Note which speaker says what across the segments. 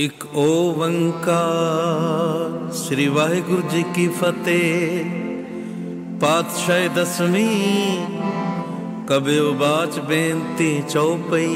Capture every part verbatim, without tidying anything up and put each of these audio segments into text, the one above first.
Speaker 1: एक ओंकार श्री वाहिगुरु जी की फतेह। पातशाह दसवीं कबियो बाच बेनती चौपई।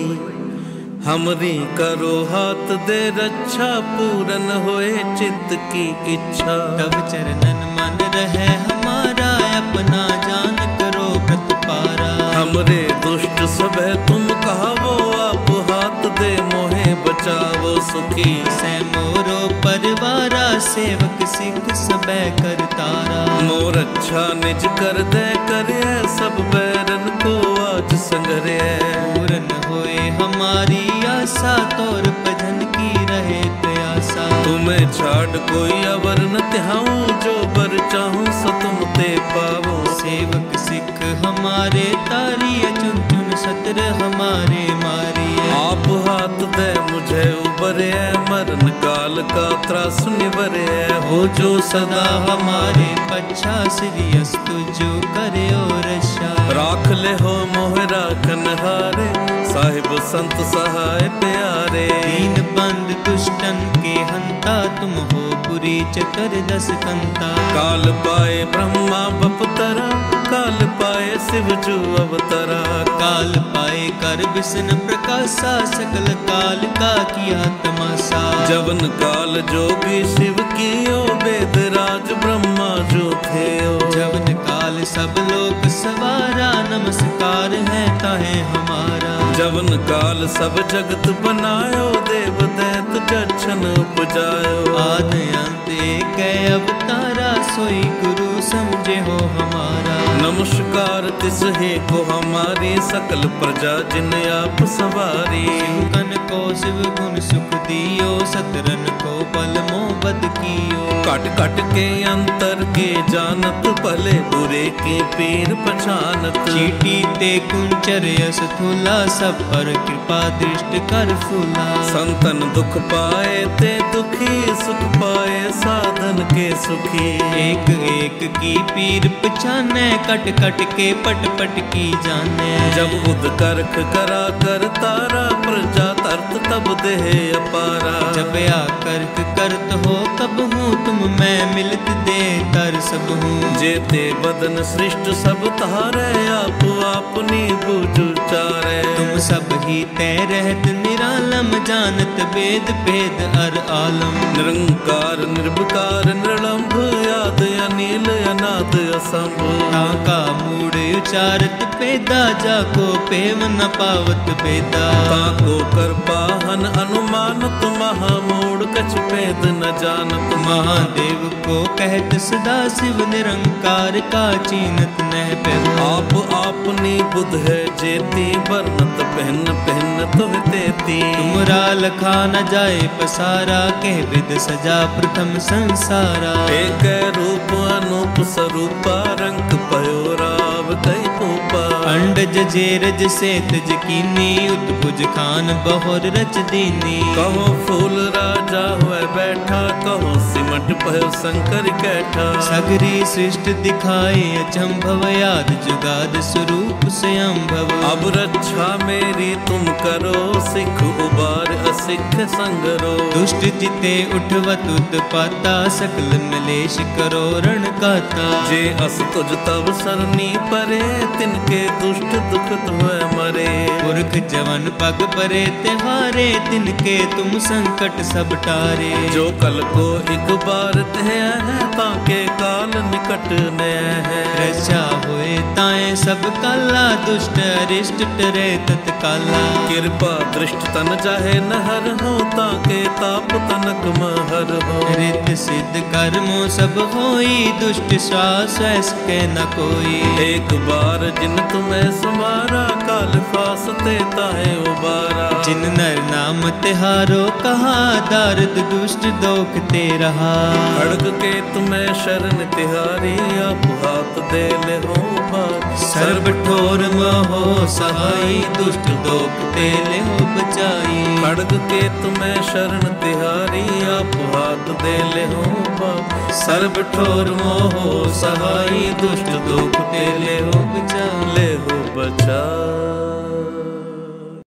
Speaker 1: हमरी करो हाथ दे रक्षा, पूरन होए चित्त की इच्छा।
Speaker 2: तब चरणन मन रहे हमारा, अपना जान करो व्रत पारा।
Speaker 1: हमरे दुष्ट सब तुम कहावो, आप हाथ दे मोहे बचावो सुखी।
Speaker 2: से मोरो परिवारा, सेवक सिख सबे कर तारा।
Speaker 1: मोर अच्छा निज कर दे करे, सब बैरन को आज संगरे।
Speaker 2: पूरन होए हमारी आशा, तोर भजन की रहे प्यासा।
Speaker 1: तुम्हें छाड़ कोई अवर न त्याऊं, जो बर चाहूं सो तुम ते पावो।
Speaker 2: सेवक सिख हमारे तारी, चुन चुन सतर हमारे मारी।
Speaker 1: आप हाथ दे मुझे उबरे, मरण काल का त्रास निबरे।
Speaker 2: हो जो सदा हमारे पच्छा, श्री अस्तु जो करे और रक्षा।
Speaker 1: राख ले हो मोहरा कन्हारे, साहिब संत सहाय प्यारे।
Speaker 2: दीन बंद दुष्टन के हंता, तुम हो पुरी चकर दस कंता।
Speaker 1: काल पाए ब्रह्मा बपतरा, काल पाए शिव जू अवतरा।
Speaker 2: काल पाए कर विष्णु प्रकाशा, सकल काल का किया तमाशा।
Speaker 1: जवन काल जोगी शिव कियो, वेद राज ब्रह्मा जो थे।
Speaker 2: जवन काल सब लोग सवारा, नमस्कार है ताहे हमारा।
Speaker 1: जवन काल सब जगत बनायो, देव दैत जक्षन उपजायो।
Speaker 2: आद अंत एक अवतारा, सोई गुरु समझे हो हमारा।
Speaker 1: नमस्कार तिस हे को हमारी, सकल प्रजा जिन आप सवारी।
Speaker 2: कन को शिव गुण सुख दियो, सतरन को बल मोहब्बत कियो।
Speaker 1: कट कट के अंतर के जानत, भले बुरे के पीर पहचानत।
Speaker 2: चीटी ते कुंचर यस थूला, सब पर कृपा दृष्ट कर फूला।
Speaker 1: संतन दुख पाए ते दुखी, सुख पाए साधन के सुखी।
Speaker 2: एक एक की पीर पहचाने, कट कट के पट पट की जाने।
Speaker 1: जब उद करख करा कर तारा, प्रजा तरत तब देह अपारा।
Speaker 2: जब आकर्क करत हो कब हूँ, तुम मैं मिलत दे कर सब हूँ।
Speaker 1: जेते बदन सृष्ट सब तारे, आप आपनी बुझ चारे।
Speaker 2: तुम सब ही तय रहत निरालम, जानत वेद भेद अर आलम।
Speaker 1: निरंकार निर्विकार निरलंभ, याद अनिल अनाद असंभ।
Speaker 2: ताका मूड उचारत पेदा, जाको पेम न पावत बेदा।
Speaker 1: ताको कर पाहन अनुमानत, महामूड कछ भेद न जानत।
Speaker 2: महादेव को कहत सदा शिव, निरंकार का चीनत नह पेव।
Speaker 1: आप आपनी बुध है जेती, बरनत पहन पहन तुह तेती।
Speaker 2: तुमरा लखा न जाए पसारा, कह विद सजा प्रथम संसारा।
Speaker 1: एक रूप अनूप स्वरूपा, रंग पयो राव कई पूपा।
Speaker 2: अंडज जेरज से तज कीनी, उत्भुज खान बहुर रच दीनी।
Speaker 1: कहो फूल राजा हुए बैठा, कहो सिमट पयो शंकर कैठा।
Speaker 2: सगरी सृष्टि दिखाए अचंभव, याद जुगाद स्वरूप स्वयंभव।
Speaker 1: अब रक्षा मेरी तुम करो, सिख उबार असिख संगरो।
Speaker 2: दुष्ट जिते उठवत उत्पाता, सकल मलेश करो रण काता।
Speaker 1: जे अस तुझ तब सरनी परे, तिनके दुष्ट दुख तुहे मरे।
Speaker 2: पुरख जवन पग परे त्योहारे, तिनके तुम संकट सब टारे।
Speaker 1: जो कल को एक बार तह है, ताके काल निकट न है।
Speaker 2: रक्षा होए ताए सब काला, दुष्ट अरिष्ट टरे तत्काला।
Speaker 1: कृपा दृष्ट तन जाहे नहर हो, ताके ताप तनक महर हो।
Speaker 2: रित सिद्ध कर्मों सब होई, दुष्ट श्वास के न कोई।
Speaker 1: एक बार जिन तुम्हें सुमारा, काल फासते ताहे उबारा।
Speaker 2: जिन नर नाम तिहारो कहा, दारद दुष्ट दोख ते रहा।
Speaker 1: खड़ग के तुम्हें शरण तिहारी, आप हाथ दे ले हो पार।
Speaker 2: सर्व ठोर महो सहाई, दुष्ट दोख ते ले हो बचाई।
Speaker 1: खड़ग के तुम्हें शरण तिहारी, आप हाथ दे ले हो पार। सर्व ठोर मोहो सहाई, दुष्ट दोख ते ले हो बचा ले हो बचा।